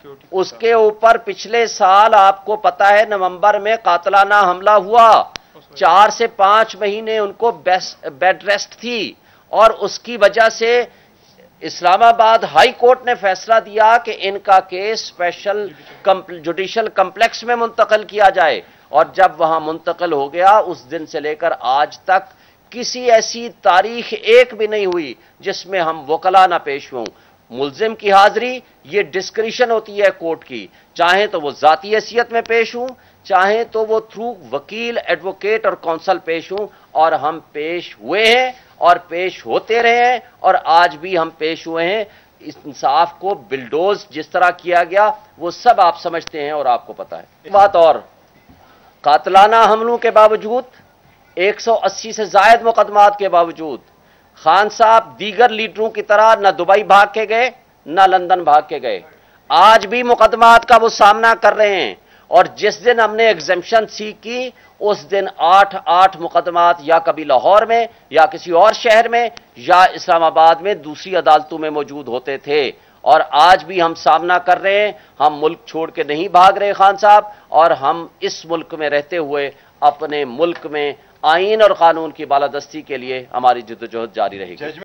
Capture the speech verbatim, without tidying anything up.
उसके ऊपर पिछले साल आपको पता है नवंबर में कातलाना हमला हुआ, चार से पांच महीने उनको बेड रेस्ट थी और उसकी वजह से इस्लामाबाद हाई कोर्ट ने फैसला दिया कि इनका केस स्पेशल जुडिशल कम्प्लेक्स में मुंतकिल किया जाए। और जब वहां मुंतकिल हो गया उस दिन से लेकर आज तक किसी ऐसी तारीख एक भी नहीं हुई जिसमें हम वकला ना पेश हों। मुल्जिम की हाजिरी ये डिस्क्रिशन होती है कोर्ट की, चाहे तो वो जाती हैसियत में पेश हों, चाहे तो वो थ्रू वकील, एडवोकेट और कौंसल पेश हों। और हम पेश हुए हैं और पेश होते रहे हैं और आज भी हम पेश हुए हैं। इस इंसाफ को बिल्डोज जिस तरह किया गया वो सब आप समझते हैं और आपको पता है। एक बात और, कातलाना हमलों के बावजूद, एक सौ अस्सी से जायद मुकदमात के बावजूद खान साहब दीगर लीडरों की तरह न दुबई भाग के गए न लंदन भाग के गए। आज भी मुकदमात का वो सामना कर रहे हैं और जिस दिन हमने एग्जेम्पशन सी की उस दिन आठ आठ मुकदमात या कभी लाहौर में या किसी और शहर में या इस्लामाबाद में दूसरी अदालतों में मौजूद होते थे। और आज भी हम सामना कर रहे हैं। हम मुल्क छोड़ के नहीं भाग रहे खान साहब, और हम इस मुल्क में रहते हुए अपने मुल्क में आईन और कानून की बालादस्ती के लिए हमारी जद्दोजहद जारी रहेगी।